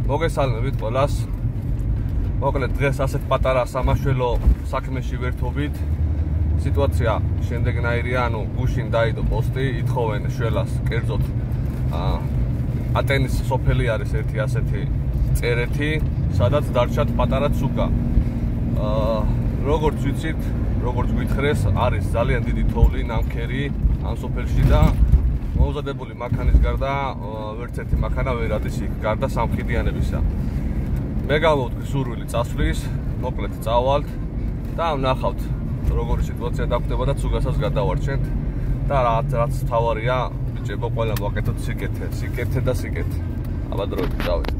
მოგესალმებით ყველას. მოკლედ დღეს ასეთ პატარა სამაშველო საქმეში ვერთობით. სიტუაცია შემდეგნაირია, ანუ გუშინ დაიდო პოსტი, ითხოვენ შველას, კერძოდ ატენის სოფელი არის ერთი ასეთი წერეთი, სადაც დარჩათ პატარა ცუკა. როგორც ვიცით, როგორც გითხრეს, არის ძალიან დიდი თოვლი, ნამქერი ამ სოფელში და მოუზადებული მანქანის გარდა ვერც ერთი მანქანა ვერ ადის იქ, გარდა სამხიდიანებისა. მე გამოვთქვი სურვილი წასვლის, მოკლედ წავალთ და ვნახავთ როგორი სიტუაცია დაგვდება და ცუგასაც გადავარჩენთ და რაც თავარია, ბიჭებო, ყველა მოვაკეთოთ სიკეთე და სიკეთე. აბა დროებით დავით.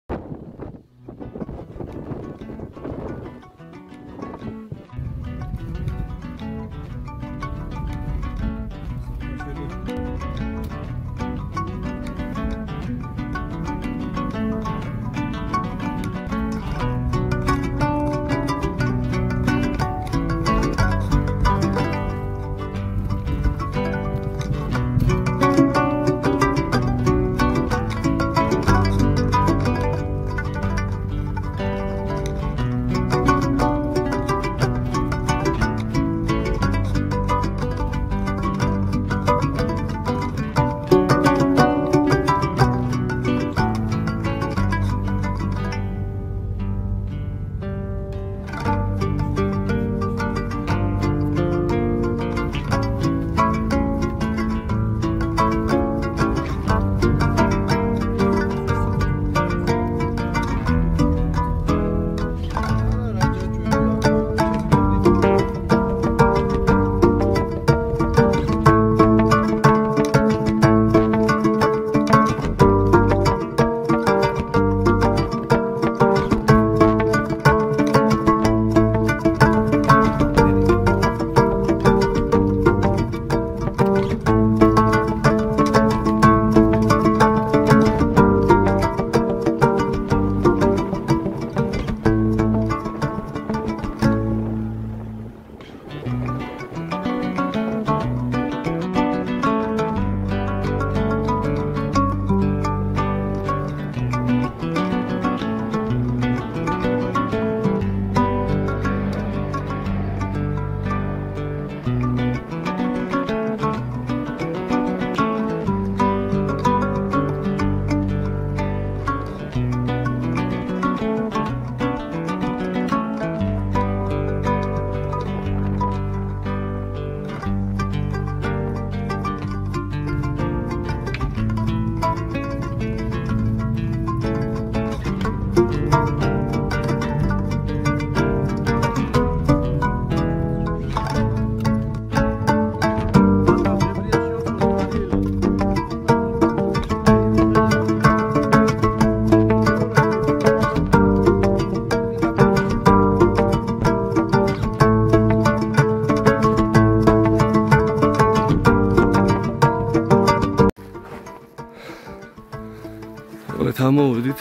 ამოვიდით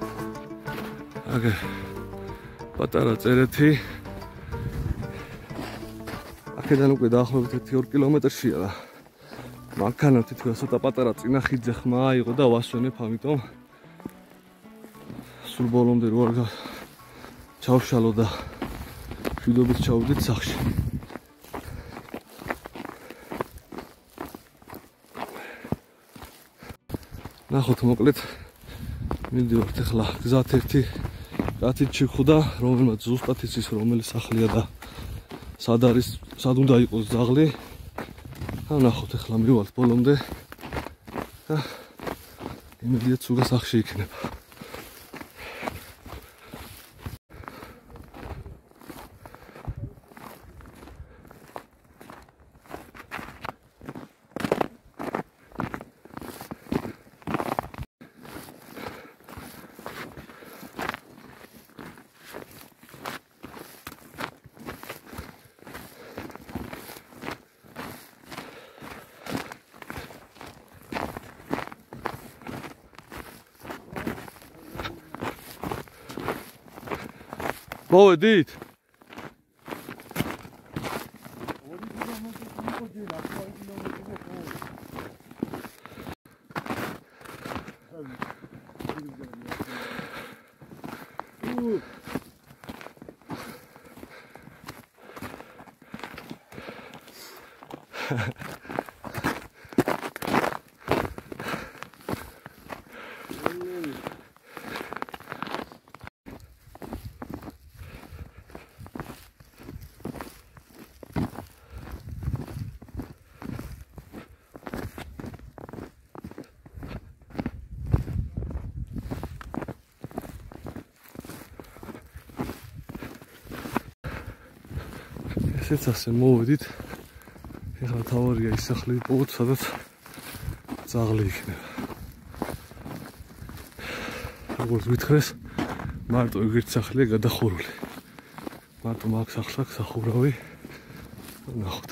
აგე პატარა წერეთი აქედან უკვე დაახლოებით 1-2 კილომეტრშია და მანქანა თითქოს ცოტა პატარა წინა ხიდზე ხმა აიღო და ვასვენებ, ამიტომ სულ ბოლომდე რო არ ჩავშალო და მშვიდობით ჩავდით სახლში. ნახოთ მოკლედ მივდივართ ახლა გზად ერთი კაცით ჩიხვდა, რომელმაც ზუსტად იცის რომელი სახლია და სად უნდა იყოს ძაღლი. ნახოთ ახლა მივვალთ ბოლომდე და იმედია ცუგა სახლში იქნება. მოვედით? ესეც ასე მოვედით. ეხლა თავარია ის სახლი პოვოთ, სადაც ძაღლი იქნება. როგორც ვითხრეს, მარტო იგივე სახლია გადახურული. მარტო მაგ სახლს აქვს სახურავი. ნახოთ.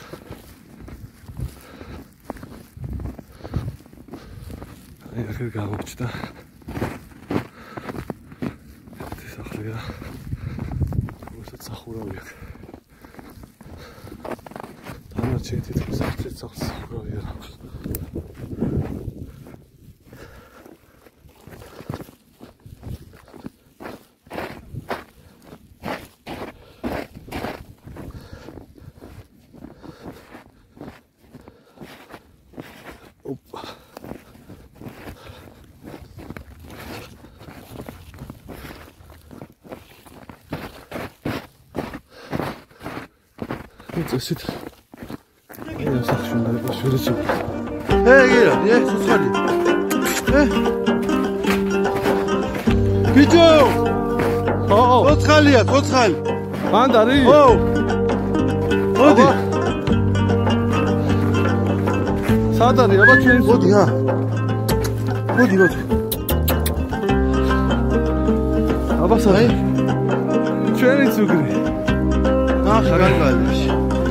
აი აქ გამოჩნდა. ეს სახლია. როცა სახურავი აქვს. Çetit kızartı saksı buraya yarar. Hoppa. Neyse. Ya sak şunları şöyle çek. Gel, sosyal. Video. Sosyal. Mandari. Oh. Hadi. Sadari, ama çöğün. Hadi ha. Hadi. Ama sadari. Çöğün içugri. Gelmiş.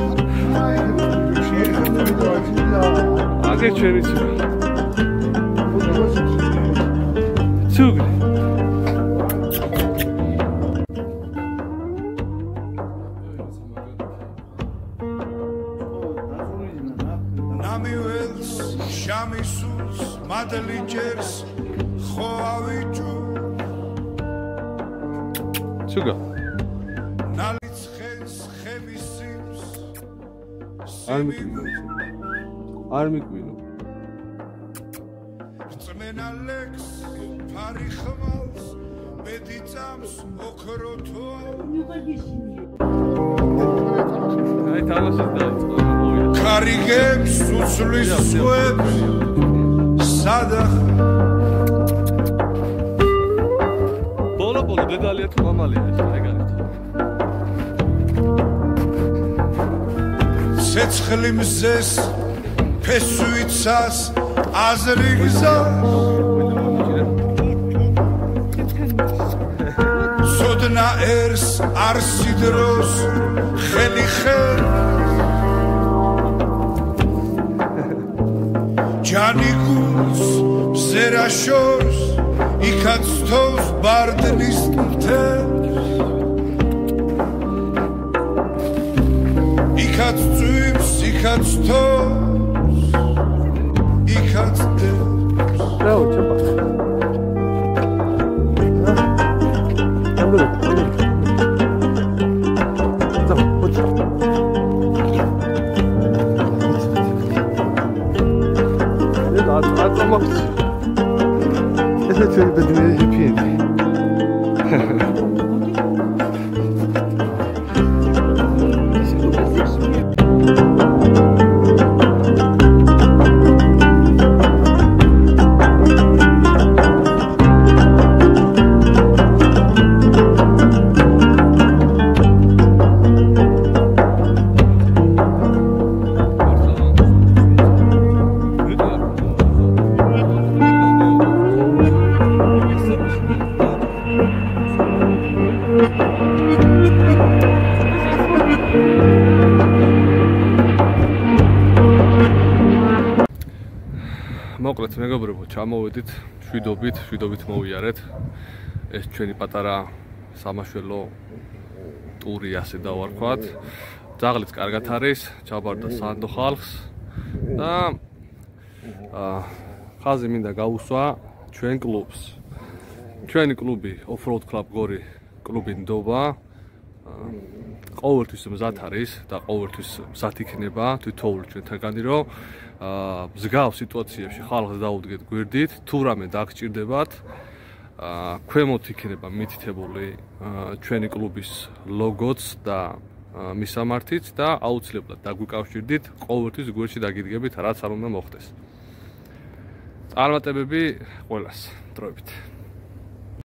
Hadi çöğün içugri. Çugri. Შამისულს მადლი ჭერს ხოვავიჭუ Çuga. ნალიცხენს ხევის სიმს Armikwino. რწმენა ლექს ფარი ხმალს მედი წამს ოქროთო Ay თამაშის დაიწყო. ქარიგებს უცლის სვებს სადახ ბოლო დედალია თუ მამალია ეს ეგარეთ. ცეცხლი მზეს ფესვიცას აზრი გზა სოდნა ერს არსიდროს ხელი ხელ ჯანიკუს ზერაშორს იქაც თავს ბარდნის მთებს იქაც წვიმს იქაც თავს იქაც დებს Bravo, çapa. Tamam. Tamam, hoca. Evet, atlamak için. Evet, şöyle bedeni yapayım. მოკლედ მეგობრებო, ჩამოვედით შვიდობით მოვიარეთ. ეს ჩვენი პატარა სამაშველო ტური ასე დავარქვათ. ძაღლიც კარგად არის, ჩაბარდა სანდო ხალხს და ხაზი მინდა გავუსვა ჩვენ კლუბს. ჩვენი კლუბი Off-Road Club გორი კლუბი ნდობა ყოველთვის მზად არის და ყოველთვის მზად იქნება თითოეული ჩვენთაგანი რომ მსგავს სიტუაციებში ხალხს დაუდგეთ გვერდით თუ რამე დაგჭირდებათ ქვემოთ იქნება მითითებული ჩვენი კლუბის ლოგოც და მისამართიც და აუცილებლად დაგვიკავშირდით ყოველთვის გვერდში დაგიდგებით რაც არ უნდა მოხდეს წარმატებები ყველას დროებით